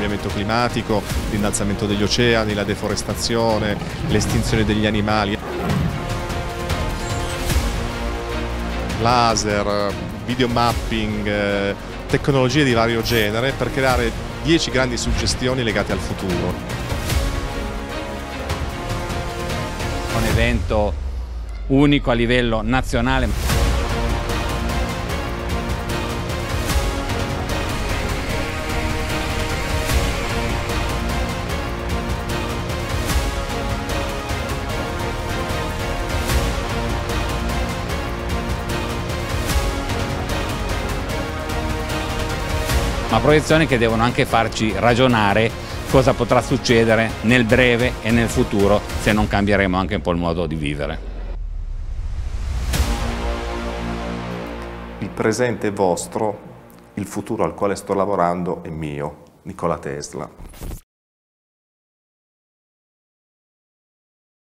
cambiamento climatico, l'innalzamento degli oceani, la deforestazione, l'estinzione degli animali. Laser, videomapping, tecnologie di vario genere per creare 10 grandi suggestioni legate al futuro. Un evento unico a livello nazionale. Ma proiezioni che devono anche farci ragionare cosa potrà succedere nel breve e nel futuro se non cambieremo anche un po' il modo di vivere. Il presente è vostro, il futuro al quale sto lavorando è mio. Nikola Tesla.